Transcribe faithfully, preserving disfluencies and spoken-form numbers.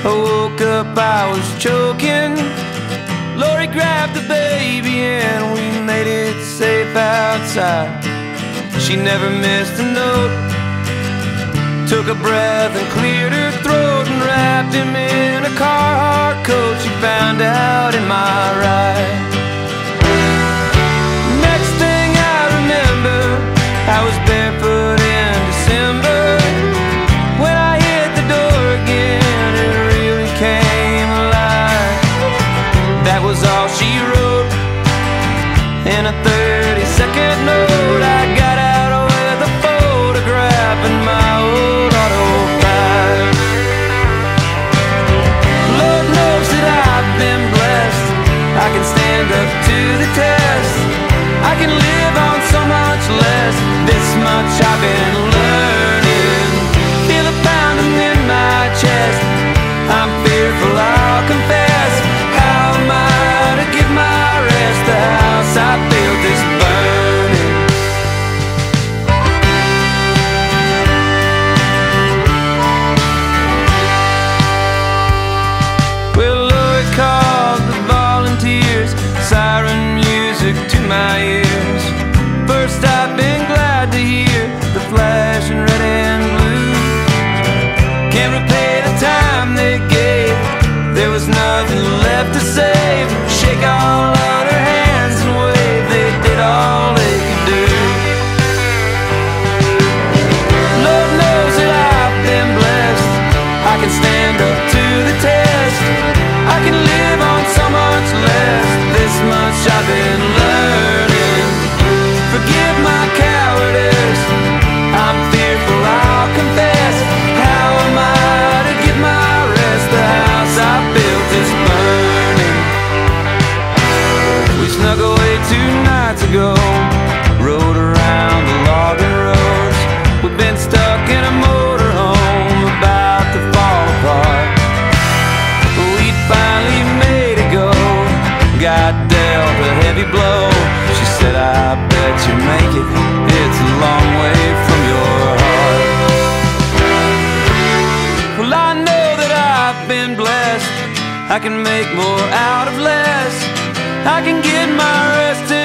I woke up, I was choking. Lori grabbed the baby and we made it safe outside. She never missed a note. Took a breath and cleared her throat and wrapped him in a Carhartt coat she found out in my ride. Next thing I remember, I was barefoot in December. When I hit the door again, it really came alive. That was all she wrote in a thirty second note. I got out with a photograph in my old auto five. Lord knows that I've been blessed. I can stand up to the test. I can live on so much less. This much I've been learning. Feel a pounding in my chest. I'm fearful, I'll confess. How am I to give my rest? The house I built is burning. Well, Lord called the volunteers, siren music to my ears. First I've been glad to hear the flash in red and blue. Can't repay the time they gave. There was nothing left to save. Shake all other hands and wave. They did all they could do. Lord knows that I've been blessed. I can stand up to the test. I can live on so much less. This much I've been learning. Forgive my cowardice. I'm fearful, I'll confess. How am I to get my rest? The house I built is burning. We snuck away two nights ago, rode around the logging roads. We've been stuck in a motorhome about to fall apart. We finally made it go. Got dealt a heavy blow. She said, I bet you make it. It's a long way from your heart. Well, I know that I've been blessed. I can make more out of less. I can get my rest in